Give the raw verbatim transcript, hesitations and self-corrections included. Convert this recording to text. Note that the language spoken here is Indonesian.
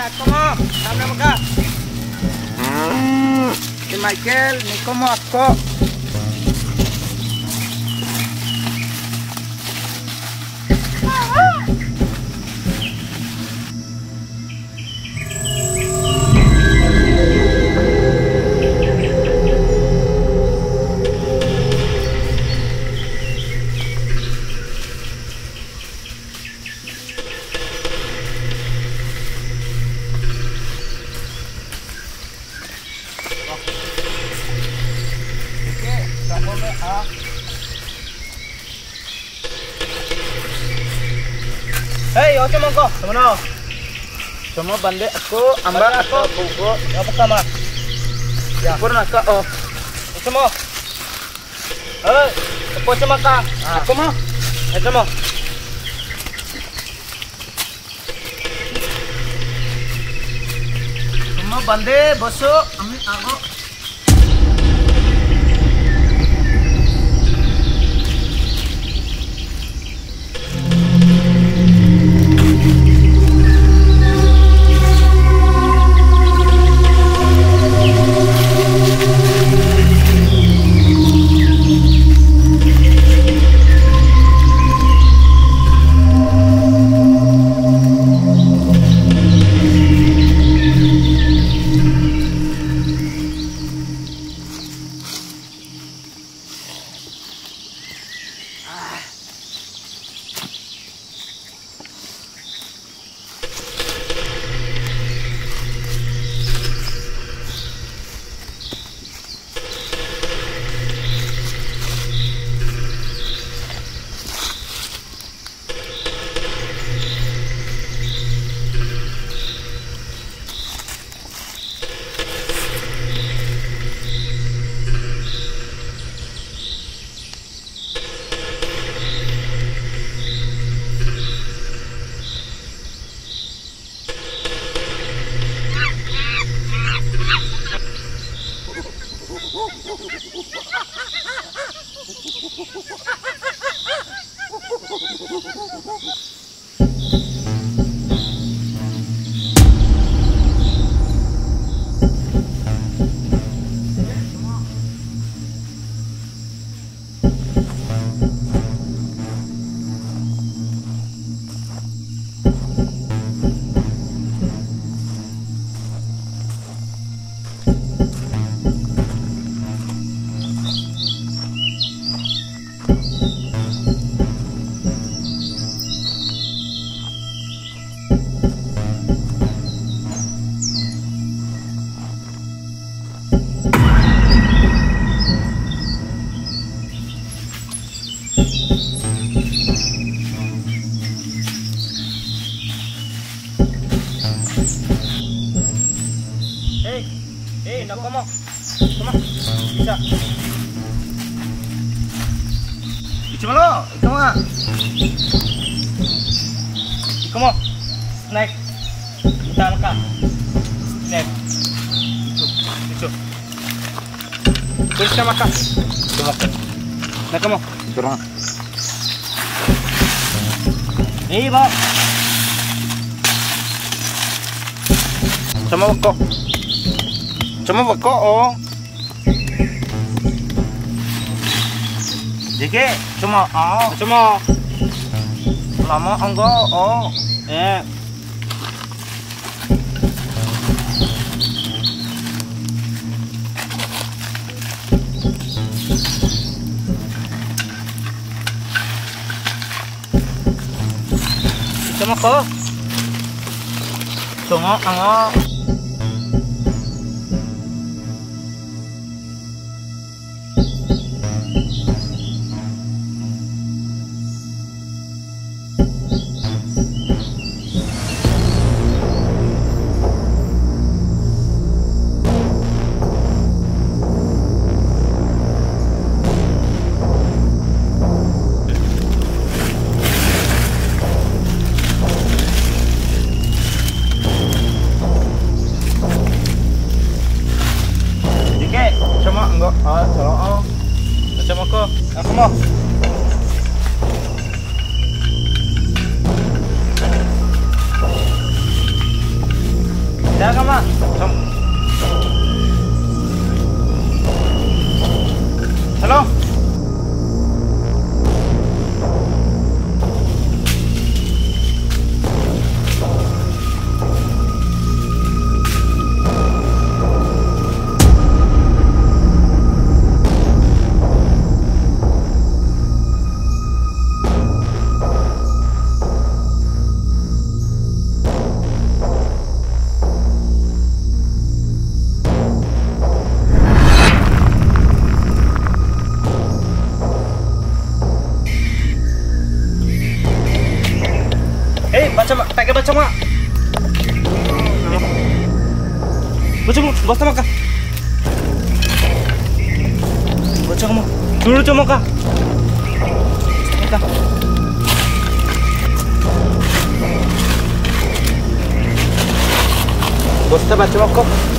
como, dame acá. Y Michael, ni como ako. Hei, oke mongko, teman-teman. Semua bandek aku, ambar aku, buku, apa sama? Ya, pun aku, oh, semua. Hei, apa cuma kah? Aku mau, itu mau. Semua bandek, bosok, amin aku. Come on, come on, bisa. Cuma lo, come on, come on, snack, kita makan, snack, itu, itu, terus kita makan, coba, nah come on, turun, nih bawa, sama kok. Cuma beko oh. Jadi cuma oh, cuma lama enggak oh. Eh. Cuma kok. Cuma enggak. Jaga mah. Halo. Eh, baca mak, pakai baca mak. Baca mak, basta mak. Baca kamu. Dulu coba kak. Kak. Basta baca mak kok.